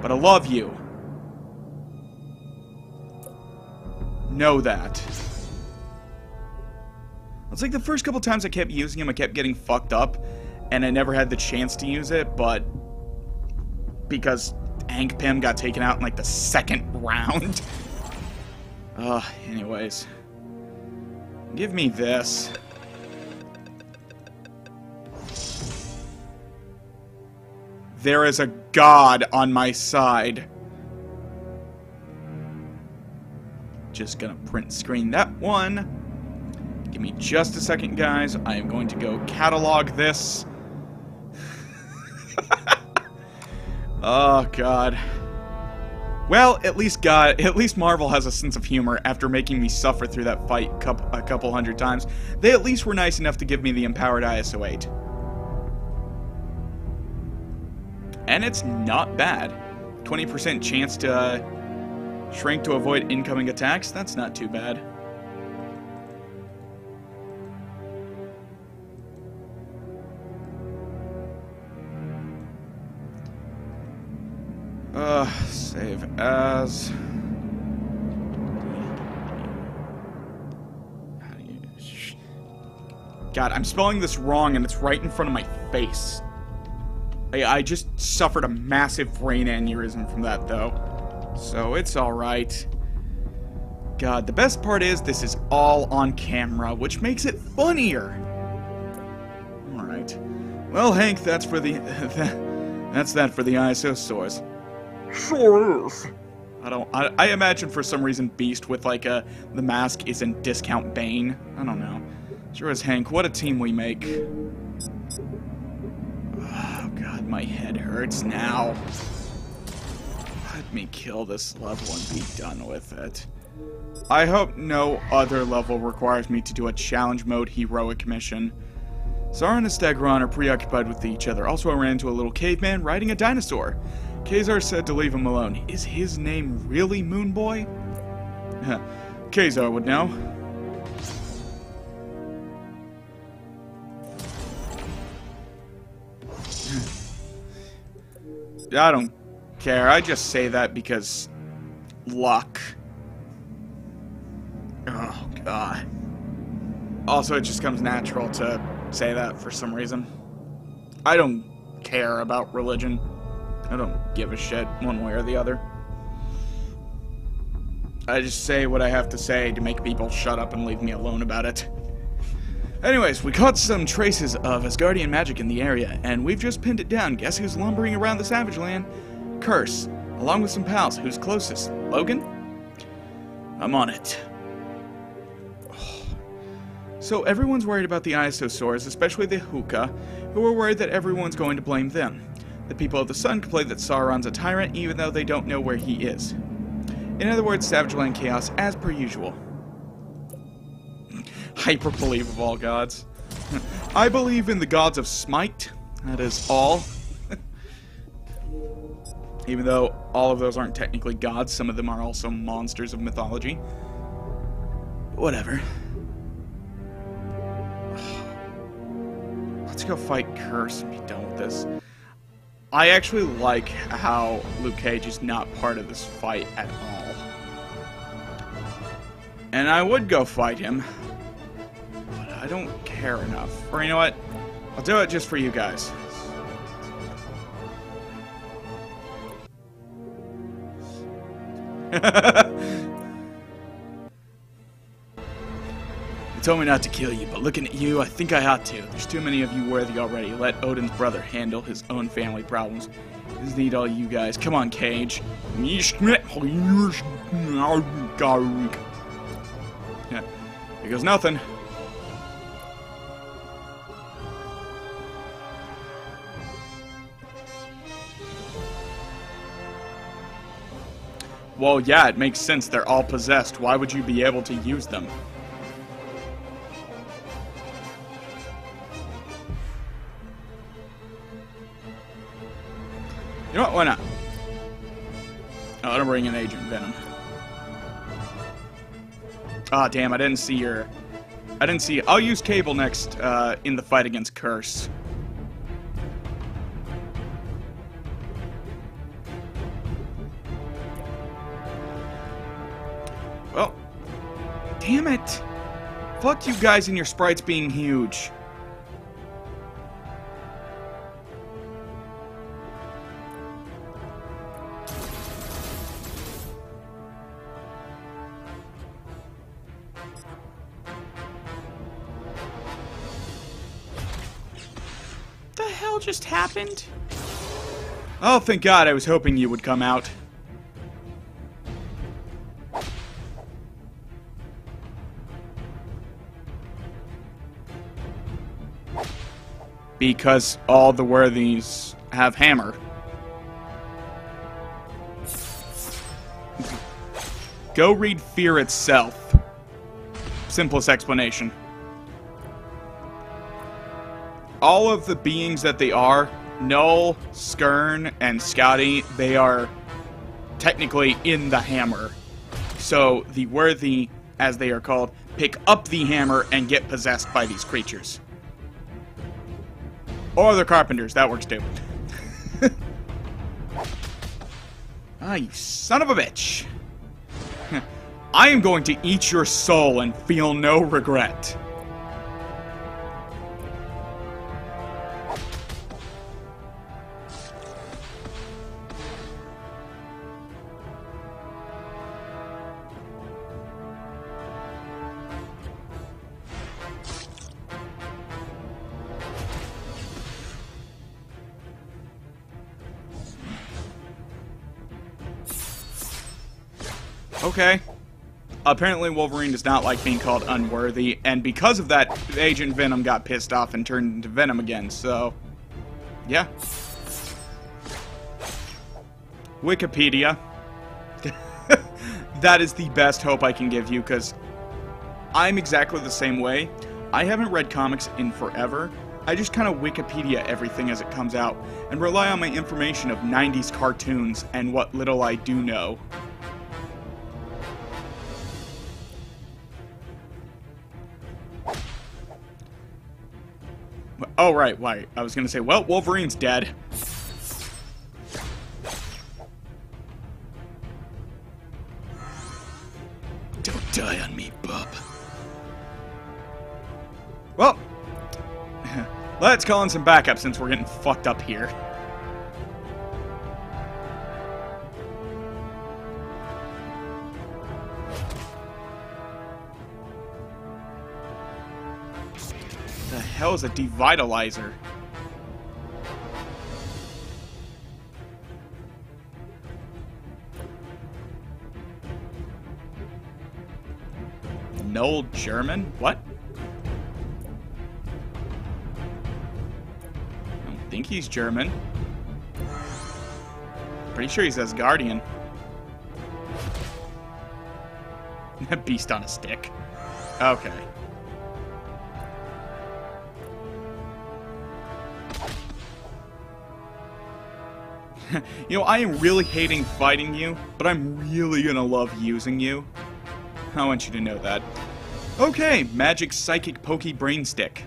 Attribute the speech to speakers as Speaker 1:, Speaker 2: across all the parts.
Speaker 1: But I love you. Know that. It's like the first couple times I kept using him, I kept getting fucked up, and I never had the chance to use it, but because Hank Pym got taken out in like the second round. Anyways. Give me this. There is a god on my side. Just gonna print screen that one. Give me just a second, guys. I am going to go catalog this. Oh, God. Well, at least Marvel has a sense of humor after making me suffer through that fight a couple hundred times. They at least were nice enough to give me the empowered ISO 8. And it's not bad. 20% chance to shrink to avoid incoming attacks. That's not too bad. Save as. God, I'm spelling this wrong and it's right in front of my face. I just suffered a massive brain aneurysm from that, though. So it's alright. God, the best part is this is all on camera, which makes it funnier. Alright. Well, Hank, that's for the... that's that for the ISO source.
Speaker 2: Sure is.
Speaker 1: I imagine for some reason Beast with like the mask is in discount Bane. I don't know. Sure is, Hank. What a team we make. Oh god, my head hurts now. Let me kill this level and be done with it. I hope no other level requires me to do a challenge mode heroic mission. Zara and Stegron are preoccupied with each other. Also, I ran into a little caveman riding a dinosaur. Kazar said to leave him alone. Is his name really Moon Boy? Kazar would know. I don't care. I just say that because luck. Oh, God. Also, it just comes natural to say that for some reason. I don't care about religion. I don't give a shit one way or the other. I just say what I have to say to make people shut up and leave me alone about it. Anyways, we caught some traces of Asgardian magic in the area, and we've just pinned it down. Guess who's lumbering around the Savage Land? Curse, along with some pals. Who's closest? Logan? I'm on it. So everyone's worried about the Isosaurs, especially the Hookah, who are worried that everyone's going to blame them. The people of the Sun complain that Sauron's a tyrant even though they don't know where he is. In other words, Savage Land chaos as per usual. Hyperbole of all gods. I believe in the gods of Smite. That is all. Even though all of those aren't technically gods, some of them are also monsters of mythology. Whatever. Let's go fight Curse and be done with this. I actually like how Luke Cage is not part of this fight at all. And I would go fight him, but I don't care enough. Or you know what? I'll do it just for you guys. They told me not to kill you, but looking at you, I think I ought to. There's too many of you worthy already. Let Odin's brother handle his own family problems. He doesn't need all you guys. Come on, Cage. Yeah, here goes nothing. Well, yeah, it makes sense. They're all possessed. Why would you be able to use them? You know what? Why not? Oh, I'll bring in Agent Venom. Ah, oh, damn, I didn't see your... I didn't see... I'll use Cable next in the fight against Curse. Well, damn it. Fuck you guys and your sprites being huge. What the hell just happened? Oh, thank God, I was hoping you would come out. Because all the worthies have hammer. Go read Fear itself. Simplest explanation. All of the beings that they are, Null, Skern, and Scotty, they are technically in the hammer. So the worthy, as they are called, pick up the hammer and get possessed by these creatures. Or the carpenters, that works too. Ah, you son of a bitch. I am going to eat your soul and feel no regret. Okay. Apparently Wolverine does not like being called unworthy, and because of that, Agent Venom got pissed off and turned into Venom again, so... yeah. Wikipedia. That is the best hope I can give you, because I'm exactly the same way. I haven't read comics in forever. I just kind of Wikipedia everything as it comes out, and rely on my information of 90s cartoons and what little I do know. Oh, right. I was going to say, well, Wolverine's dead. Don't die on me, bub. Well, let's call in some backup since we're getting fucked up here. The hell is a devitalizer? Null German? What? I don't think he's German. Pretty sure he says Guardian. Beast on a stick. Okay. You know, I am really hating fighting you, but I'm really gonna love using you. I want you to know that. Okay, Magic Psychic Pokey Brain Stick.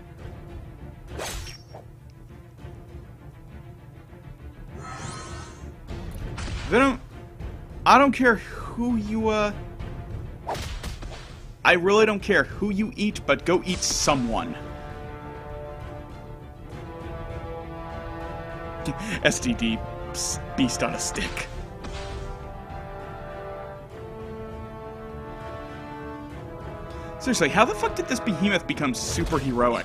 Speaker 1: I don't care who you, I really don't care who you eat, but go eat someone. STD. Beast on a stick. Seriously, how the fuck did this behemoth become super heroic?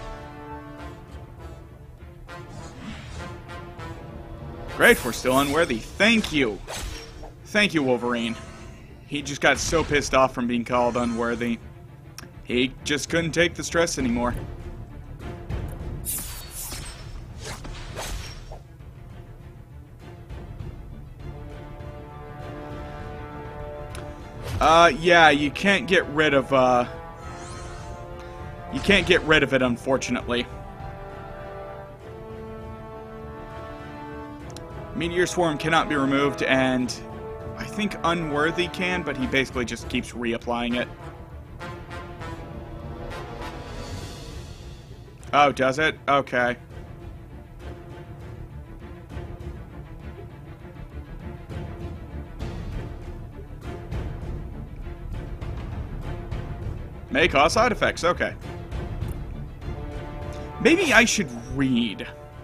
Speaker 1: Great, we're still unworthy. Thank you. Thank you, Wolverine. He just got so pissed off from being called unworthy. He just couldn't take the stress anymore. Yeah, you can't get rid of, you can't get rid of it, unfortunately. Meteor Swarm cannot be removed, and I think Unworthy can, but he basically just keeps reapplying it. Oh, does it? Okay. May cause side effects, okay. Maybe I should read.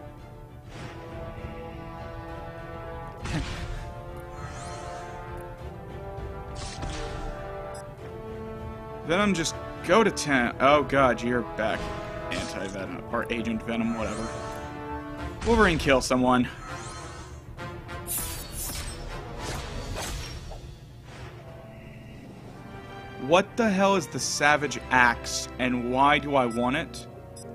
Speaker 1: Venom, just go to 10. Oh god, you're back. Anti-Venom, or Agent Venom, whatever. Wolverine kill someone. What the hell is the Savage Axe, and why do I want it?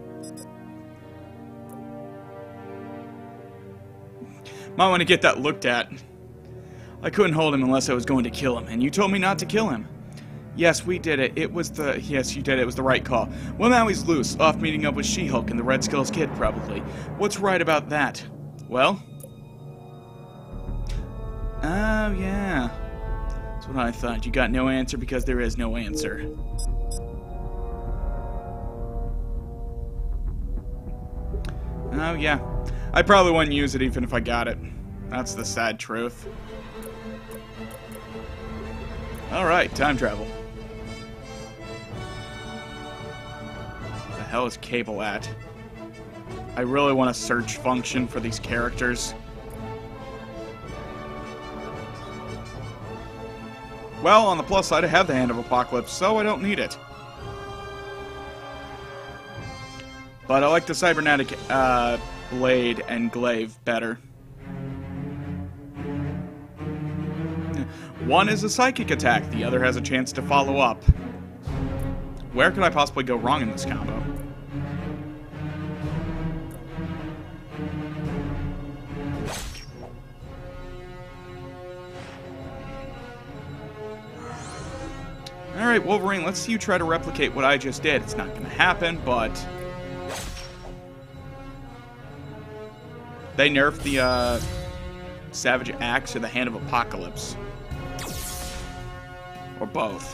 Speaker 1: Might want to get that looked at. I couldn't hold him unless I was going to kill him, and you told me not to kill him. Yes, we did it. It was the... Yes, you did it. It was the right call. Well, now he's loose, off meeting up with She-Hulk and the Red Skull's kid, probably. What's right about that? Well? Oh, yeah. That's what I thought. You got no answer because there is no answer. Oh, yeah. I probably wouldn't use it even if I got it. That's the sad truth. Alright, time travel. Where the hell is Cable at? I really want a search function for these characters. Well, on the plus side, I have the Hand of Apocalypse, so I don't need it. But I like the cybernetic blade and glaive better. One is a psychic attack, the other has a chance to follow up. Where could I possibly go wrong in this combo? Alright, Wolverine, let's see you try to replicate what I just did. It's not going to happen, but... They nerfed the, Savage Axe or the Hand of Apocalypse. Or both.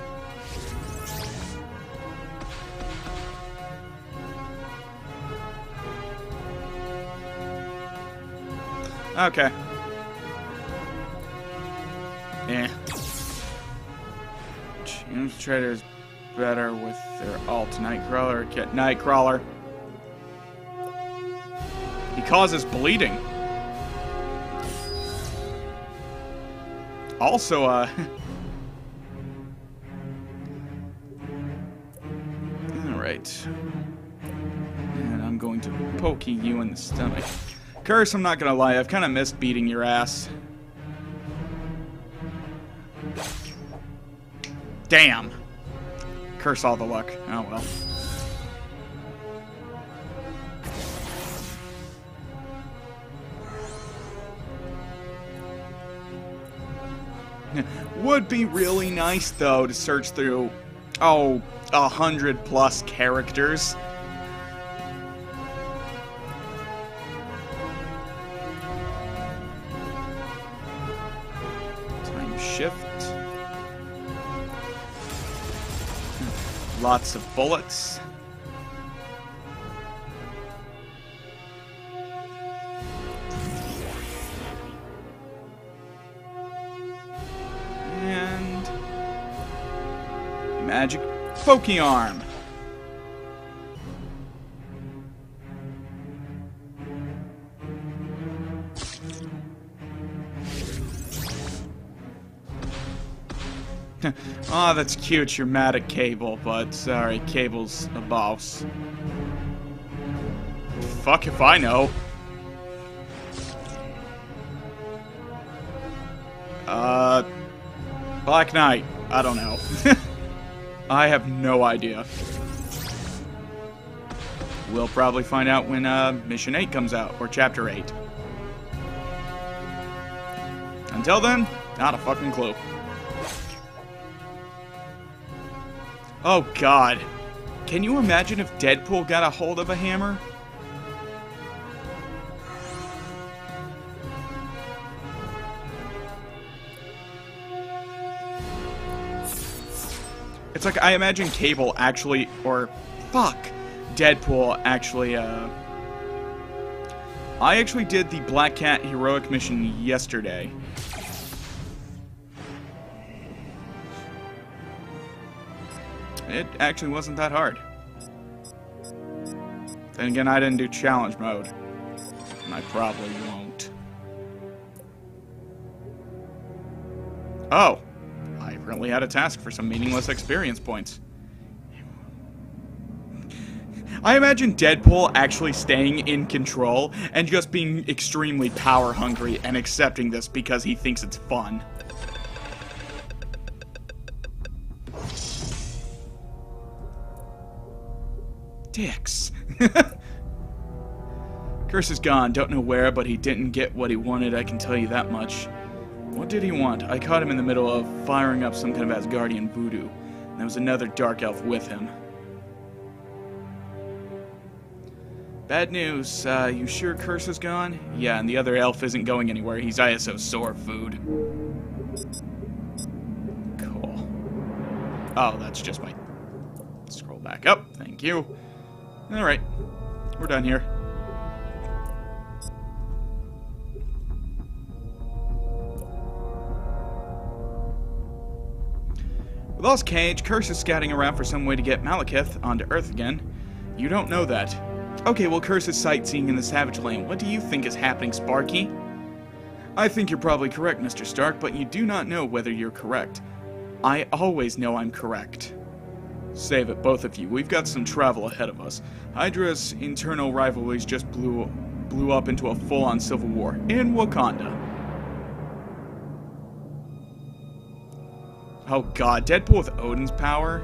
Speaker 1: Okay. Eh. James Trader's better with their alt Nightcrawler. Nightcrawler. He causes bleeding. Also, Alright. And I'm going to poke you in the stomach. Curse, I'm not gonna lie, I've kind of missed beating your ass. Damn! Curse all the luck. Oh well. Would be really nice, though, to search through, 100+ characters. Time shift. Lots of bullets. And magic pokey arm. Aw, that's cute, you're mad at Cable, but sorry, Cable's a boss. Fuck if I know. Black Knight. I don't know. I have no idea. We'll probably find out when Mission 8 comes out, or Chapter 8. Until then, not a fucking clue. Oh god. Can you imagine if Deadpool got a hold of a hammer? It's like, I imagine Cable actually, or, fuck, Deadpool actually, I actually did the Black Cat heroic mission yesterday. It actually wasn't that hard. Then again, I didn't do challenge mode. And I probably won't. Oh! I apparently had a task for some meaningless experience points. I imagine Deadpool actually staying in control and just being extremely power hungry and accepting this because he thinks it's fun. Dicks. Curse is gone. Don't know where, but he didn't get what he wanted, I can tell you that much. What did he want? I caught him in the middle of firing up some kind of Asgardian voodoo. And there was another dark elf with him. Bad news. You sure Curse is gone? Yeah, and the other elf isn't going anywhere. He's ISO sore food. Cool. Oh, that's just my... Scroll back up. Thank you. Alright. We're done here. With Lost Cage, Curse is scouting around for some way to get Malekith onto Earth again. You don't know that. Okay, well, Curse is sightseeing in the Savage Lane. What do you think is happening, Sparky? I think you're probably correct, Mr. Stark, but you do not know whether you're correct. I always know I'm correct. Save it, both of you. We've got some travel ahead of us. Hydra's internal rivalries just blew up into a full-on civil war in Wakanda. Oh god, Deadpool with Odin's power?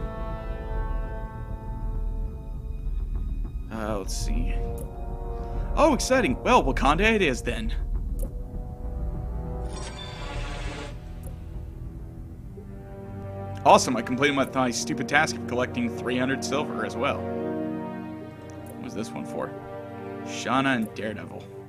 Speaker 1: Let's see. Oh, exciting. Well, Wakanda it is then. Awesome, I completed my stupid task of collecting 300 silver as well. What was this one for? Shauna and Daredevil.